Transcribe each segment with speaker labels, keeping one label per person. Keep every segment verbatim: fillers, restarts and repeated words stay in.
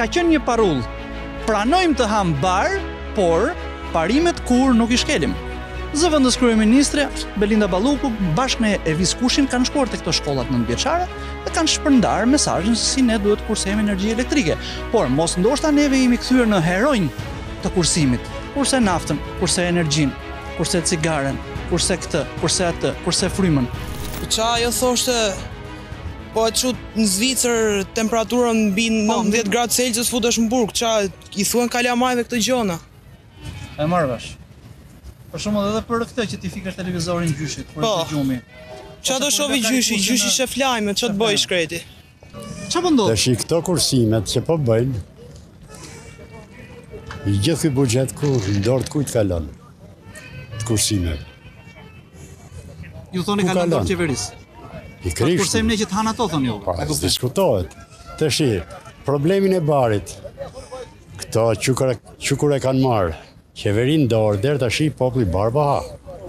Speaker 1: ka qenë një parull. Pranojmë të ham bar, por parimet kur nuk i shkelim. Zëvendës kryeministre Belinda Balluku bashkë me Evis Kushin kanë shkuar te këto shkollat nëntëvjeçare dhe kanë shpërndar mesazhin se si ne duhet të kursejmë energji elektrike. Por mos ndoshta neve jemi kthyer në heronj të kursimit. Kurse naftën, kurse energjinë, kurse cigaren, kurse këtë, kurse atë, kurse frymën.
Speaker 2: Qa ajo thoshte, po e çut në Zvicër temperaturën mbi nëntëdhjetë gradë Celsius futesh në burg, qa i thuan kalamajve këtë gjona.
Speaker 1: E marr vesh. Për shembull edhe për këtë që ti fikesh televizorin gjyshit, për
Speaker 2: po,
Speaker 1: të gjumi.
Speaker 2: Qa do shovi gjyshi, gjyshi shef lajme, qa të bëj shkreti.
Speaker 1: Qa po ndodh?
Speaker 3: Tash këto kursimet që po bëjnë, i gjithë ky buxhet ku dorë kujt kalon? Të kursimeve.
Speaker 1: Ju thoni kalon dorë qeverisë.
Speaker 3: I krish.
Speaker 1: Kursejmë ne që të han ato thonë ju.
Speaker 3: Po, diskutohet. Tash problemin e barit. Këto çukur çukur e kanë marrë. Qeverin dorë, deri tash populli bar pa ha.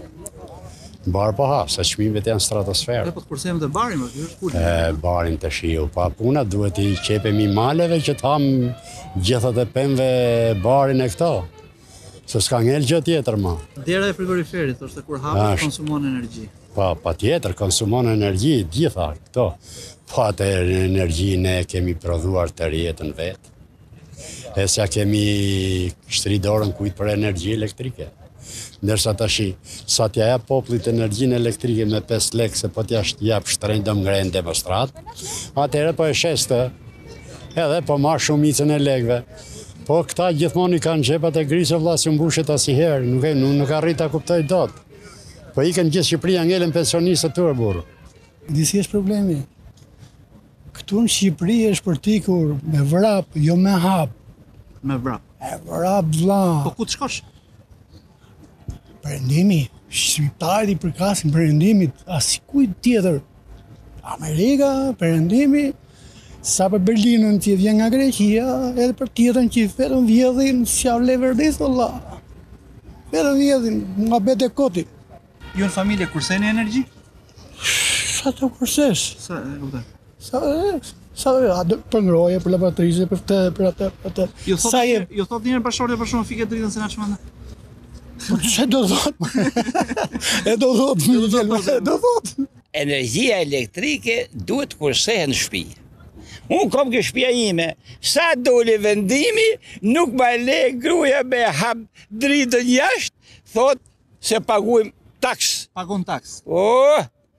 Speaker 3: Bar pa ha, sa çmimet janë stratosferë.
Speaker 1: Po të kursejmë të barin, më është kur.
Speaker 3: E barin tash ju, pa puna duhet i qepemi maleve që të ham gjithat e pemëve barin e këto. Se s'ka ngel gjë tjetër më.
Speaker 1: Dera e frigoriferit, thoshte kur hapet konsumon energji.
Speaker 3: Pa, pa tjetër, konsumon energji, gjitha këto. Pa të energjinë e kemi prodhuar të rjetën vetë. E sa kemi shtri dorën kujt për energji elektrike. Ndërsa tash, sa t'ja jap popullit energjinë elektrike me pesë lekë, se po t'ja jap shtrenjtë do ngrenë demonstrat, atëherë po e sheste, edhe po marr shumicën e lekëve. Po këta gjithmonë i kanë xhepat e grisë vëlla si mbushet asnjëherë, nuk e nuk, nuk arrit ta kuptoj dot. Po ikën gjithë Shqipëria ngelen pensionistët tyre burr.
Speaker 4: Disi është problemi. Këtu në Shqipëri është për tikur me vrap, jo me hap.
Speaker 1: Me vrap.
Speaker 4: E vrap vlla.
Speaker 1: Po ku të shkosh?
Speaker 4: Perëndimi, shqiptarit i përkasin perëndimit, asikujt tjetër. Amerika, perëndimi, sa për Berlinën që vjen nga Greqia, edhe për tjetën që vetëm vjedhin s'ja leverdis valla. Vetëm vjedhin nga bete koti.
Speaker 1: Ju në familje kurseni energji?
Speaker 4: Sa të kursesh?
Speaker 1: Sa e kuptoj.
Speaker 4: Sa sa për ngroje, për lavatrize, për të, për atë, për atë.
Speaker 1: Ju thot, ju thot njërë bashkëshorte për shumë fike dritën se na çmend.
Speaker 4: Po çe do thot? E do thot, e do thot.
Speaker 5: Energjia elektrike duhet kursehet në shtëpi. Unë kom ke shtëpia ime, sa doli vendimi, nuk ma le gruaja me hap dritën jashtë, thot se paguajmë taks.
Speaker 1: Pagon taks.
Speaker 5: O,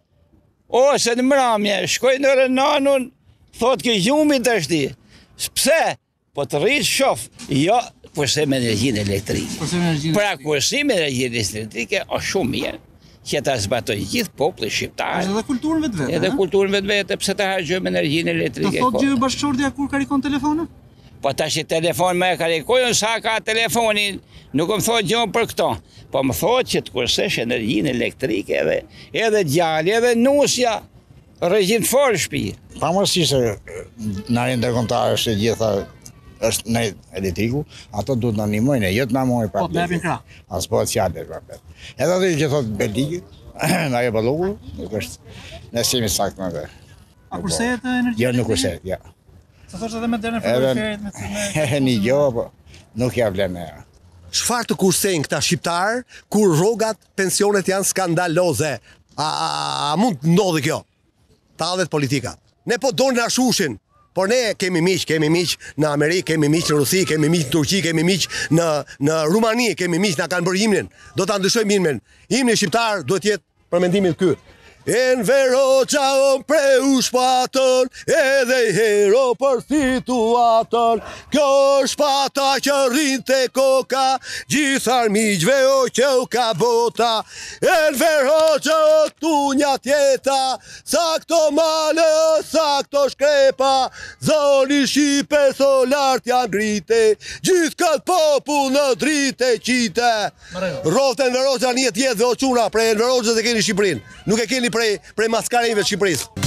Speaker 5: ose në mramje, shkoj në Renanun, thot ke gjumi të ashti. Pse? Po të rritë shof, jo, kursim energjinë elektrike.
Speaker 1: Kursim energjinë.
Speaker 5: Pra kursim energjinë elektrike është shumë mirë, që ta zbatoj gjithë populli shqiptar.
Speaker 1: Është edhe kulturën vetvete.
Speaker 5: Edhe kulturën vetvete, pse ta harxojmë energjinë elektrike.
Speaker 1: Të thotë gjë bashkëshortja kur karikon telefonin?
Speaker 5: Po tash telefon më e karikojnë sa ka telefonin, nuk më thotë gjë për këto. Po më thotë që të kursesh energjinë elektrike edhe edhe djali, edhe nusja, rregjim fort shtëpi.
Speaker 6: Pavarësisht se na ndërkombëtar është e gjitha është në elektriku, ato duhet na ndihmojnë, jo të na marrin pa.
Speaker 1: Po të japin krah.
Speaker 6: As po fjalë vërtet. Edhe ato që thotë Beligi, na e ballogu, nuk është ne semi saktë me vetë.
Speaker 1: A kursehet energji?
Speaker 6: Jo, nuk kursehet, ja.
Speaker 1: Sa thosh edhe me derën e frigoriferit me me.
Speaker 6: Një jo, po nuk ja vlen.
Speaker 7: Çfarë të kursejnë këta shqiptar kur rrogat, pensionet janë skandaloze? A, a, a mund të ndodhi kjo? Tallet politika. Ne po donin na shushin. Por ne kemi miq, kemi miq në Amerikë, kemi miq në Rusi, kemi miq në Turqi, kemi miq në në Rumani, kemi miq na kanë bërë himnin. Do ta ndryshojmë himnin. Himni shqiptar duhet jetë për mendimin ky. En veroqa on preu shpatën, edhe i hero për situatën. Kjo është pata që rrinë te koka, gjithar miqve o që u ka bota. En veroqa o tunja tjeta, sa këto male, sa këto shkrepa, zoni Shqipe solart janë grite, gjithë këtë popull në drite qite. Roften veroqa një tjetë dhe o quna, prej en veroqës e keni Shqipërinë, nuk e keni prej, prej maskareve të Shqipërisë.